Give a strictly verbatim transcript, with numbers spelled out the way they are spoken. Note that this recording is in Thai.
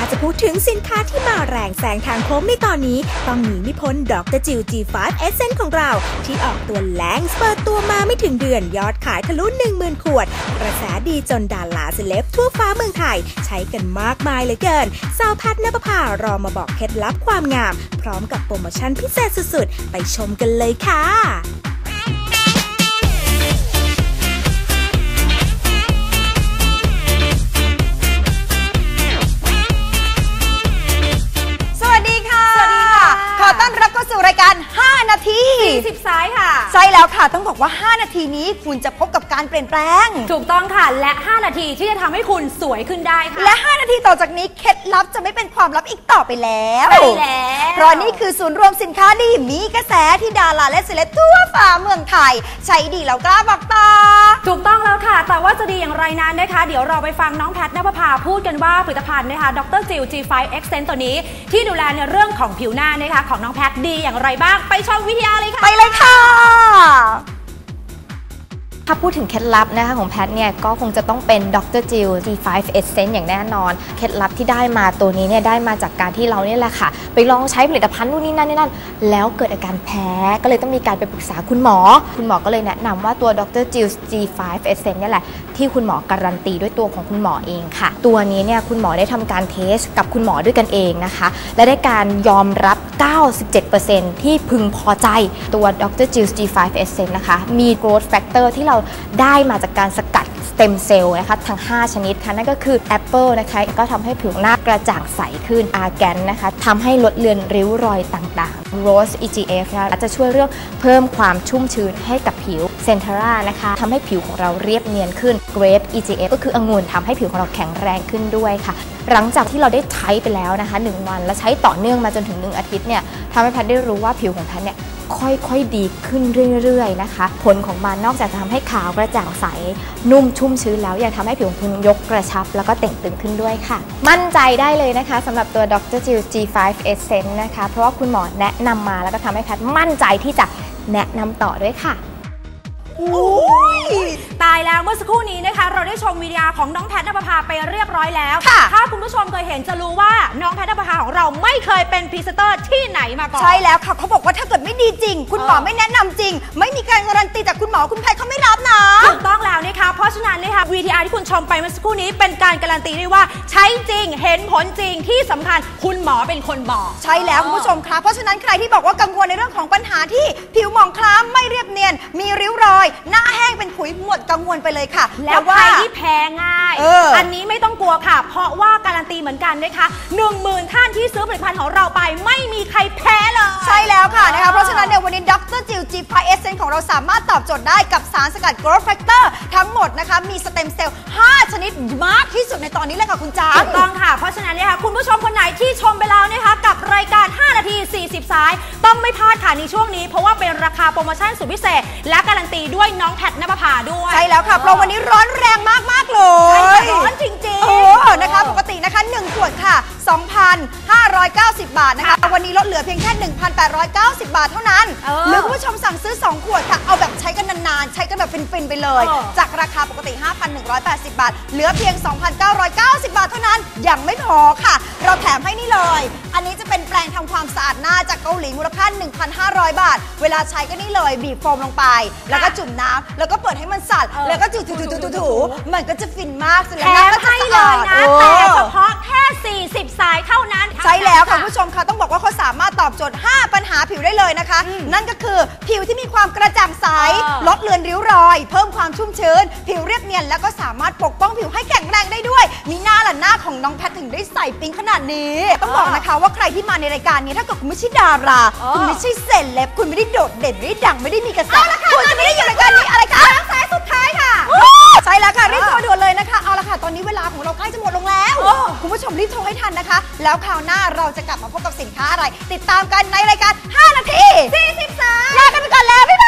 จะพูดถึงสินค้าที่มาแรงแซงทางโค้งในตอนนี้ต้องหนีไม่พ้นดร.จิว จี ไฟว์ Essence ของเราที่ออกตัวแรงเปิดตัวมาไม่ถึงเดือนยอดขายทะลุ หนึ่งหมื่น ขวดกระแสดีจนดาราเซเลบทั่วฟ้าเมืองไทยใช้กันมากมายเหลือเกินสาวแพทย์ณปภารอมาบอกเคล็ดลับความงามพร้อมกับโปรโมชั่นพิเศษสุดๆไปชมกันเลยค่ะขอต้อนรับเข้าสู่รายการห้านาทีสี่สิบสายค่ะใช่แล้วค่ะต้องบอกว่าห้านาทีนี้คุณจะพบกับการเปลี่ยนแปลงถูกต้องค่ะและห้านาทีที่จะทำให้คุณสวยขึ้นได้ค่ะและห้านาทีต่อจากนี้เคล็ดลับจะไม่เป็นความลับอีกต่อไปแล้วใช่แล้วเพราะนี่คือศูนย์รวมสินค้าดีมีกระแสที่ดาราและเซเลบทั่วฟ้าเมืองไทยใช้ดีแล้วกล้าบอกต่อถูกต้องแล้วค่ะแต่ว่าจะดีอย่างไรนั้นนะคะเดี๋ยวเราไปฟังน้องแพทย์ณปภาพูดกันว่าผลิตภัณฑ์นะคะดร.จิว จี ไฟว์ Essence ตัวนี้ที่ดูแลในเรื่องของผิวหน้านะคะของน้องแพทย์ดีอย่างไรบ้างไปชมวิทยาเลยค่ะไปเลยค่ะถ้าพูดถึงเคล็ดลับนะคะของแพทเนี่ยก็คงจะต้องเป็นดร.จิว จี ไฟว์ Essence อย่างแน่นอนเคล็ดลับที่ได้มาตัวนี้เนี่ยได้มาจากการที่เราเนี่ยแหละค่ะไปลองใช้ผลิตภัณฑ์นู่นนี่นั่นนี่นั่นแล้วเกิดอาการแพ้ก็เลยต้องมีการไปปรึกษาคุณหมอคุณหมอก็เลยแนะนำว่าตัวดร.จิว จี ไฟว์ Essence เนี่ยแหละที่คุณหมอการันตีด้วยตัวของคุณหมอเองค่ะตัวนี้เนี่ยคุณหมอได้ทำการเทสกับคุณหมอด้วยกันเองนะคะและได้การยอมรับ เก้าสิบเจ็ดเปอร์เซ็นต์ ที่พึงพอใจตัวดร.จิว จี ไฟว์ Essence นะคะมี growth factor ที่เราได้มาจากการสกัดสเต็มเซลล์นะคะทั้งห้าชนิดค่ะนั่นก็คือแอปเปิลนะคะก็ทำให้ผิวหน้ากระจ่างใสขึ้นอาร์แกนนะคะทำให้ลดเลือนริ้วรอยต่างๆโรส อี จี เอฟ นะคะจะช่วยเรื่องเพิ่มความชุ่มชื้นให้กับผิวเซนเทรานะคะทำให้ผิวของเราเรียบเนียนขึ้นเกรป อี จี เอฟ ก็คือองุ่นทำให้ผิวของเราแข็งแรงขึ้นด้วยค่ะหลังจากที่เราได้ใช้ไปแล้วนะคะหนึ่งวันและใช้ต่อเนื่องมาจนถึงหนึ่งอาทิตย์เนี่ยทำให้แพทย์ได้รู้ว่าผิวของแพทย์เนี่ยค่อยๆดีขึ้นเรื่อยๆนะคะผลของมันนอกจากจะทำให้ขาวกระจ่างใสนุ่มชุ่มชื้นแล้วยังทำให้ผิวของคุณยกกระชับแล้วก็เต่งตึงขึ้นด้วยค่ะมั่นใจได้เลยนะคะสำหรับตัวดร.จิว จี ไฟว์ Essence นะคะเพราะว่าคุณหมอแนะนำมาแล้วก็ทำให้แพทย์มั่นใจที่จะแนะนำต่อด้วยค่ะตายแล้วเมื่อสักครู่นี้นะคะเราได้ชมวิดีโอของน้องแพทย์ณปภาไปเรียบร้อยแล้วถ้าคุณผู้ชมเคยเห็นจะรู้ว่าน้องแพทย์ณปภาของเราไม่เคยเป็นพรีเซนเตอร์ที่ไหนมาก่อนใช่แล้วค่ะเขาบอกว่าถ้าเกิดไม่ดีจริงคุณหมอไม่แนะนำจริงไม่มีการการันตีจากคุณหมอคุณแพทย์เขาไม่รับนะถูกต้องแล้วนะคะเพราะฉะนั้นนะคะวีดีโอที่คุณชมไปเมื่อสักครู่นี้เป็นการการันตีได้ว่าใช้จริงเห็นผลจริงที่สำคัญคุณหมอเป็นคนบอกใช่แล้วคุณผู้ชมคะเพราะฉะนั้นใครที่บอกว่ากังวลในเรื่องของปัญหาที่ผิวหมองคล้ำไม่เรียบเนียนมีริ้วรอยหน้าแห้งเป็นขุยหมดกังวลไปเลยค่ะแล้วใครที่แพ้ง่าย อ, อันนี้ไม่ต้องกลัวค่ะเพราะว่าการันตีเหมือนกันนะคะหนึ่งหมื่นท่านที่ซื้อผลิตภัณฑ์ของเราไปไม่มีใครแพ้เลยใช่แล้วค่ะนะคะเพราะฉะนั้นในวันนี้ดร.จิว จี ไฟว์ Essence ของเราสามารถตอบโจทย์ได้กับสารสกัด growth factor ทั้งหมดนะคะมีสเต็มเซลล์ห้าชนิดมากที่สุดในตอนนี้เลยค่ะคุณจ๋าถูกต้องค่ะเพราะฉะนั้นนะคะคุณผู้ชมคนไหนที่ชมไปแล้วนะคะกับรายการห้านาทีสี่สิบสายต้องไม่พลาดค่ะในช่วงนี้เพราะว่าเป็นราคาโปรโมชั่นสุดพิเศษและการันตีด้วยน้องแพทย์ณปภาด้วยใช่แล้วค่ะเพราะวันนี้ร้อนแรงมากๆเลยร้อนจริงๆโอ้นะคะปกตินะคะหนึ่งขวดค่ะ สองพันห้าร้อยเก้าสิบ บาทนะคะวันนี้ลดเหลือเพียงแค่ หนึ่งพันแปดร้อยเก้าสิบ บาทเท่านั้นหรือคุณผู้ชมสั่งซื้อสองขวดค่ะเอาแบบใช้กันนานๆใช้กันแบบฟินๆไปเลยจากราคาปกติ ห้าพันหนึ่งร้อยแปดสิบ บาทเหลือเพียง สองพันเก้าร้อยเก้าสิบ บาทเท่านั้นยังไม่พอค่ะเราแถมให้นี่เลยอันนี้จะเป็นแปรงทำความสะอาดหน้าจากเกาหลีมูลค่า หนึ่งพันห้าร้อย บาทเวลาใช้ก็นี่เลยบีบโฟมลงไปแล้วก็จุ่มน้ำแล้วก็เปิดให้มันสั่นแล้วก็ถูๆๆๆมันก็จะฟินมากแถมให้เลยนะแต่เฉพาะแค่สี่สิบสายเท่านั้นใช่แล้วค่ะคุณผู้ชมค่ะต้องบอกว่าเขาสามารถตอบโจทย์ห้าปัญหาผิวได้เลยนะคะนั่นก็คือผิวที่มีความกระจ่างใสลดเลือนริ้วรอยเพิ่มความชุ่มชื้นผิวเรียบเนียนแล้วก็สามารถปกป้องผิวให้แข็งแรงได้ด้วยมีหน้าหล่ะหน้าของน้องแพทถึงได้ใส่ปิ๊งขนาดนี้ต้องบอกนะคะว่าใครที่มาในรายการนี้ถ้าเกิดคุณไม่ใช่ดาราคุณไม่ใช่เซเลบคุณไม่ได้โดดเด่นไม่ได้ดังไม่ได้มีกระแสคุณจะไม่ได้อยู่รายการนี้อะไรคะสายสุดท้ายค่ะใช่แล้วค่ะรีบโทรด่วนเลยนะคะเอาละค่ะตอนนี้เวลาของเราใกล้จะหมดลงแล้วคุณผู้ชมรีบโทรให้ทันนะคะแล้วคราวหน้าเราจะกลับมาพบกับสินค้าอะไรติดตามกันในรายการห้านาทีสี่สิบสายลากันไปก่อนแล้วบ๊ายบาย